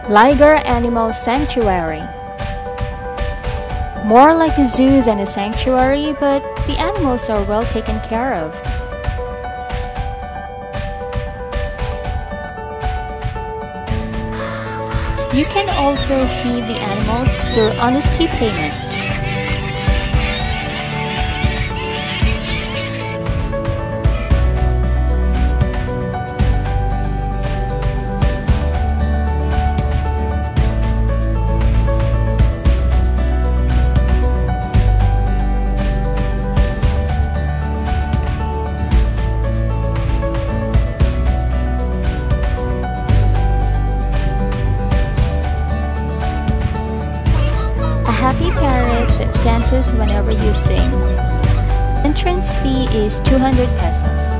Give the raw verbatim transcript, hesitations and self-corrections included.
Lyger Animal Sanctuary. More like a zoo than a sanctuary, but the animals are well taken care of. You can also feed the animals through honesty payment. A happy parrot that dances whenever you sing. Entrance fee is two hundred pesos.